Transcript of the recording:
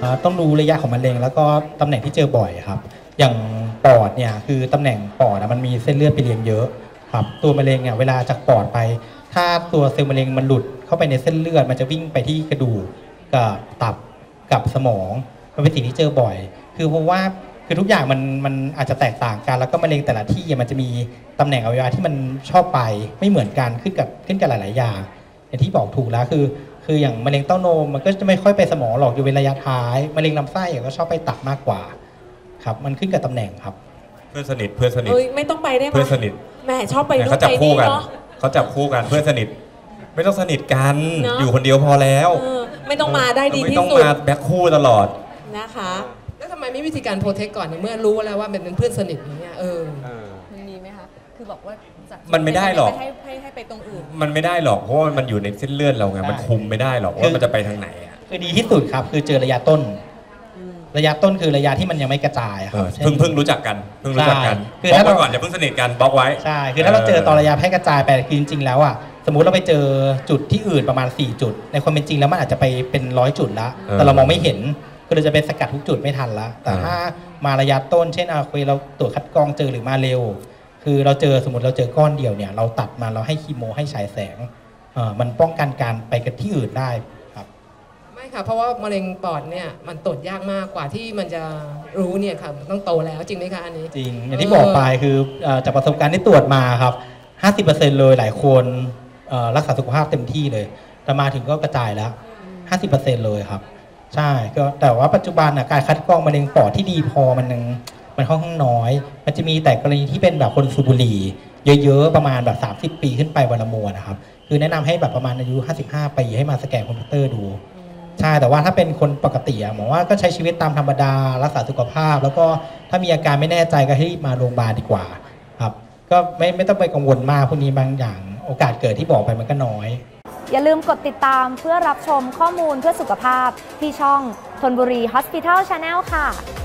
ต้องรู้ระยะของมะเร็งแล้วก็ตำแหน่งที่เจอบ่อยครับอย่างปอดเนี่ยคือตำแหน่งปอดมันมีเส้นเลือดไปเลี้ยงเยอะครับตัวมะเร็งเนี่ยเวลาจากปอดไปถ้าตัวเซลล์มะเร็งมันหลุดเข้าไปในเส้นเลือดมันจะวิ่งไปที่กระดูกกับตับกับสมองมันเป็นสิ่งที่เจอบ่อยคือเพราะว่าคือทุกอย่างมันอาจจะแตกต่างกันแล้วก็มะเร็งแต่ละที่มันจะมีตำแหน่งอวัยวะที่มันชอบไปไม่เหมือนกันขึ้นกับหลายๆอย่างอย่างที่บอกถูกแล้วคืออย่างมะเร็งเต้านมมันก็จะไม่ค่อยไปสมองหรอกอยู่ในระยะท้ายมะเร็งลำไส้ก็ชอบไปตับมากกว่าครับมันขึ้นกับตำแหน่งครับเพื่อนสนิทไม่ต้องไปได้ไหมเพื่อนสนิทแม่ชอบไปนู่นเขาจับไปคู่นี่กันเนาะเขาจับคู่กันเพื่อนสนิทไม่ต้องสนิทกัน อยู่คนเดียวพอแล้วไม่ต้องมาได้ดีที่สุดไม่ต้องมาแบ็คคู่ตลอดนะคะแล้วทำไมไม่วิธีการโปรเทคก่อนเมื่อรู้แล้วว่าเป็นเพื่อนสนิทอย่างเงี้ยมันมีไหมคะคือบอกว่ามันไม่ได้หรอกให้ไปตรงอื่นมันไม่ได้หรอกเพราะว่ามันอยู่ในเส้นเลือดเราไงมันคุมไม่ได้หรอกว่ามันจะไปทางไหนคือดีที่สุดครับคือเจอระยะต้นคือระยะที่มันยังไม่กระจายครับเพิ่งรู้จักกันคือถ้าเราก่อนอย่าเพิ่งสนิทกันบล็อกไว้ใช่คือถ้าเราเจอตอนระยะแพร่กระจายไปคือจริงๆแล้วอ่ะสมมุติเราไปเจอจุดที่อื่นประมาณ4จุดในความเป็นจริงแล้วมันอาจจะไปเป็น100จุดละแต่เรามองไม่เห็นคือเราจะไปสกัดทุกจุดไม่ทันละแต่ถ้ามาระยะต้นเช่นคุยเราตรวจคัดกรองเจอหรือมาเร็วคือเราเจอสมมติเราเจอก้อนเดียวเนี่ยเราตัดมาเราให้คีโมให้ฉายแสงมันป้องกันการไปกันที่อื่นได้ครับไม่ค่ะเพราะว่ามะเร็งปอดเนี่ยมันตรวจยากมากกว่าที่มันจะรู้เนี่ยค่ะต้องโตแล้วจริงไหมคะอันนี้จริงอย่างที่บอกไปคือจากประสบการณ์ที่ตรวจมาครับ 50% เลยหลายคนรักษาสุขภาพเต็มที่เลยแต่มาถึงก็กระจายแล้ว 50% เลยครับใช่ก็แต่ว่าปัจจุบันการคัดกรองมะเร็งปอดที่ดีพอมันค่อนข้างน้อยมันจะมีแต่กรณีที่เป็นแบบคนสูบบุหรี่เยอะๆประมาณแบบ30 ปีขึ้นไปวันละมวลนะครับคือแนะนำให้แบบประมาณอายุ55 ปีให้มาสแกนคอมพิวเตอร์ดูใช่แต่ว่าถ้าเป็นคนปกติหมอว่าก็ใช้ชีวิตตามธรรมดารักษาสุขภาพแล้วก็ถ้ามีอาการไม่แน่ใจก็ให้มาโรงพยาบาลดีกว่าครับก็ไม่ต้องไปกังวลมากพวกนี้บางอย่างโอกาสเกิดที่บอกไปมันก็น้อยอย่าลืมกดติดตามเพื่อรับชมข้อมูลเพื่อสุขภาพที่ช่องธนบุรี Hospital Channel ค่ะ